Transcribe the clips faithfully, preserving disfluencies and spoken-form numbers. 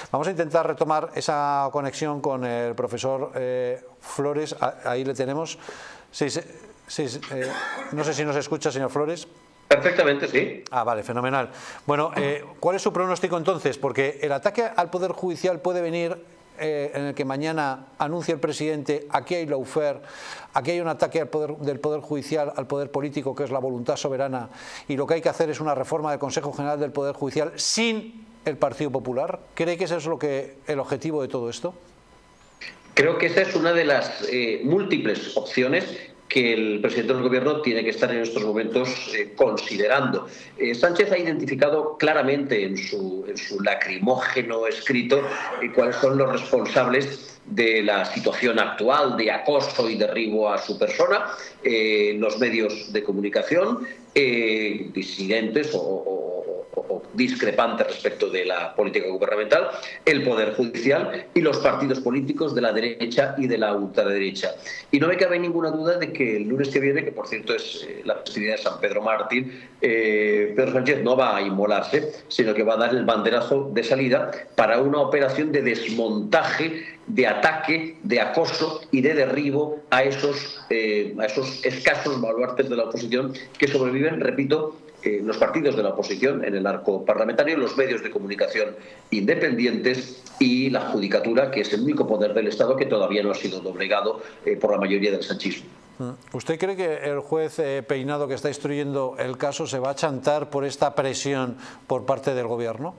Vamos a intentar retomar esa conexión con el profesor eh, Flores. Ahí le tenemos. Sí, sí, sí, eh, no sé si nos escucha, señor Flores. Perfectamente, sí. Ah, vale, fenomenal. Bueno, eh, ¿cuál es su pronóstico entonces? Porque el ataque al Poder Judicial puede venir eh, en el que mañana anuncie el presidente: aquí hay lawfare, aquí hay un ataque al poder, del Poder Judicial al poder político, que es la voluntad soberana, y lo que hay que hacer es una reforma del Consejo General del Poder Judicial sin el Partido Popular. ¿Cree que ese es lo que, el objetivo de todo esto? Creo que esa es una de las eh, múltiples opciones que el presidente del Gobierno tiene que estar en estos momentos eh, considerando. Eh, Sánchez ha identificado claramente en su, en su lacrimógeno escrito eh, cuáles son los responsables de la situación actual de acoso y derribo a su persona, eh, los medios de comunicación, eh, disidentes o, o o discrepantes respecto de la política gubernamental, el Poder Judicial y los partidos políticos de la derecha y de la ultraderecha. Y no me cabe ninguna duda de que el lunes que viene, que por cierto es eh, la festividad de San Pedro Mártir, eh, Pedro Sánchez no va a inmolarse, sino que va a dar el banderazo de salida para una operación de desmontaje, de ataque, de acoso y de derribo a esos, eh, a esos escasos baluartes de la oposición que sobreviven, repito, Eh, los partidos de la oposición en el arco parlamentario, los medios de comunicación independientes y la judicatura, que es el único poder del Estado que todavía no ha sido doblegado eh, por la mayoría del sanchismo. ¿Usted cree que el juez eh, Peinado, que está instruyendo el caso, se va a chantar por esta presión por parte del Gobierno?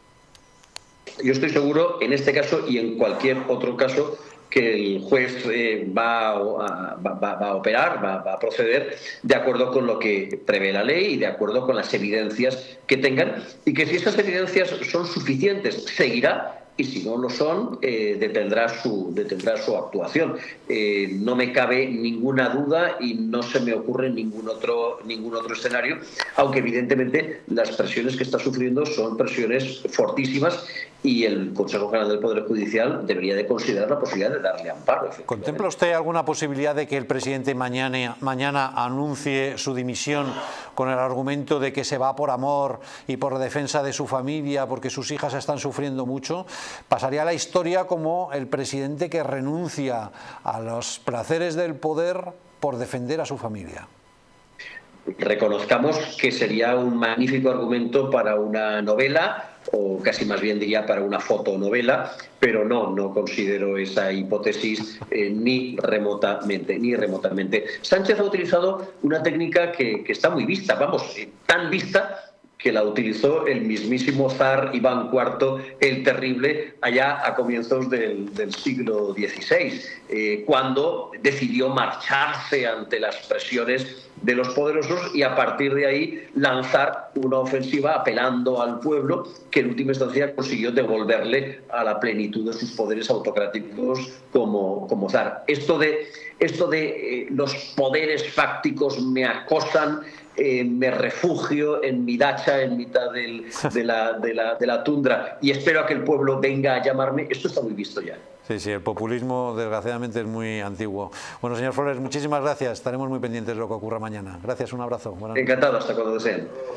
Yo estoy seguro, en este caso y en cualquier otro caso, que el juez eh, va, a, va, va a operar, va, va a proceder de acuerdo con lo que prevé la ley y de acuerdo con las evidencias que tengan, y que si esas evidencias son suficientes, seguirá, y si no lo son, eh, detendrá, su, detendrá su actuación. Eh, no me cabe ninguna duda y no se me ocurre ningún otro, ningún otro escenario, aunque evidentemente las presiones que está sufriendo son presiones fortísimas y el Consejo General del Poder Judicial debería de considerar la posibilidad de darle amparo. ¿Contempla usted alguna posibilidad de que el presidente mañana, mañana anuncie su dimisión con el argumento de que se va por amor y por defensa de su familia porque sus hijas están sufriendo mucho? Pasaría a la historia como el presidente que renuncia a los placeres del poder por defender a su familia. Reconozcamos que sería un magnífico argumento para una novela, o casi más bien diría para una fotonovela, pero no, no considero esa hipótesis eh, ni remotamente, ni remotamente. Sánchez ha utilizado una técnica que, que está muy vista, vamos, eh, tan vista que la utilizó el mismísimo zar Iván cuarto el Terrible allá a comienzos del, del siglo dieciséis, eh, cuando decidió marcharse ante las presiones de los poderosos y a partir de ahí lanzar una ofensiva apelando al pueblo, que en última instancia consiguió devolverle a la plenitud de sus poderes autocráticos como, como zar. Esto de, esto de eh, los poderes fácticos me acosan, Eh, me refugio en mi dacha en mitad del, de, la, de, la, de la tundra y espero a que el pueblo venga a llamarme, esto está muy visto ya. Sí, sí, el populismo desgraciadamente es muy antiguo. Bueno, señor Flores, muchísimas gracias, estaremos muy pendientes de lo que ocurra mañana. Gracias, un abrazo. Encantado, hasta cuando deseen.